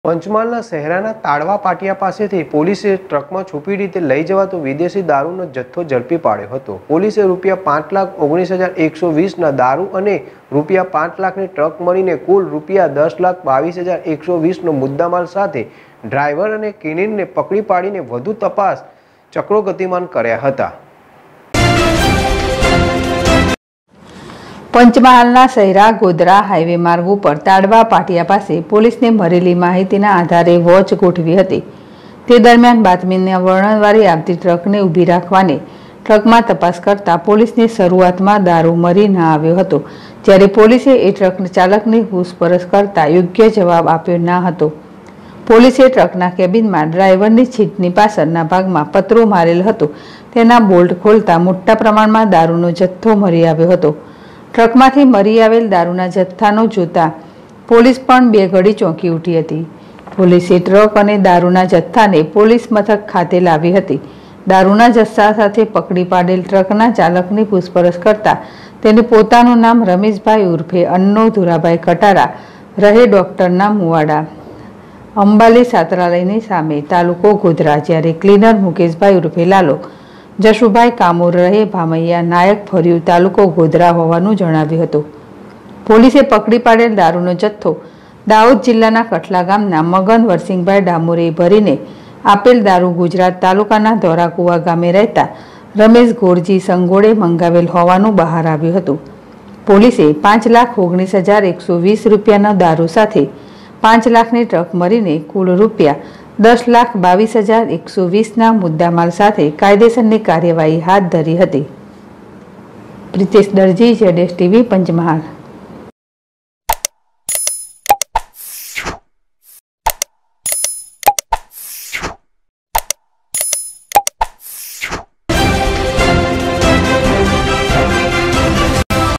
પંચમહાલના શહેરાના તાળવા પાટિયા પાસેથી પોલીસે ટ્રકમાં છુપી રીતે લઈ જવાતો વિદેશી દારૂનો જથ્થો ઝડપી પાડ્યો હતો। પોલીસે ₹5,19,120ના દારૂ અને ₹5,00,000ની ટ્રક મળીને કુલ ₹10,22,120નો મુદ્દામાલ સાથે ડ્રાઈવર અને ક્લીનરને પકડી પાડીને વધુ તપાસ ચક્રો ગતિમાન કર્યા હતા। પંચમહાલના શહેરા ગોધરા હાઈવે માર્ગ ઉપર તાળવા પાટિયા પાસે પોલીસને મળેલી માહિતીના આધારે વોચ ગોઠવી હતી। તે દરમિયાન બાતમીના વર્ણનવાળી આવતી ટ્રકને ઊભી રાખવાને ટ્રકમાં તપાસ કરતા પોલીસને શરૂઆતમાં દારૂ મળી ન આવ્યો હતો, જ્યારે પોલીસે એ ટ્રક ચાલકની પૂછપરછ કરતા યોગ્ય જવાબ આપ્યો ન હતો। પોલીસે ટ્રકના કેબિનમાં ડ્રાઈવરની સીટની પાછળના ભાગમાં પતરો મારેલ હતો, તેના બોલ્ટ ખોલતા મોટા પ્રમાણમાં દારૂનો જથ્થો મળી આવ્યો હતો। ટ્રકમાંથી મળી આવેલ દારૂના જથ્થાનો જોતા પોલીસ પણ બે ઘડી ચોંકી ઉઠી હતી। પોલીસે ટ્રક અને દારૂના જથ્થાને પોલીસ મથક ખાતે લાવી હતી। દારૂના જથ્થા સાથે પકડી પાડેલ ટ્રકના ચાલકની પૂછપરછ કરતા તેને પોતાનું નામ રમેશભાઈ ઉર્ફે અન્નો ધુરાભાઈ કટારા, રહે ડોક્ટરના મુવાડા, અંબાલી છાત્રાલયની સામે, તાલુકો ગોધરા, જ્યારે ક્લીનર મુકેશભાઈ ઉર્ફે લાલો, જશુભાઈ કામોર, રહે ભામૈયા, નાયક ફર્યું, તાલુકો ગોધરા હોવાનું જણાવ્યું હતું। પોલીસે પકડી પાડેલ દારૂનો જથ્થો દાહોદ જિલ્લાના કઠલા ગામના મગન વરસિંગભાઈ ડામોરે ભરીને આપેલ દારૂ ગુજરાત તાલુકાના ધોરાકુવા ગામે રહેતા રમેશ ગોરજી સંગોળે મંગાવેલ હોવાનું બહાર આવ્યું હતું। પોલીસે ₹5,19,120ના દારૂ સાથે 5 લાખની ટ્રક મળીને કુલ ₹10,22,120ના મુદ્દામાલ સાથે કાયદેસરની કાર્યવાહી હાથ ધરી હતી। પ્રિતેશ દરજી, ZSTV, પંચમહાલ।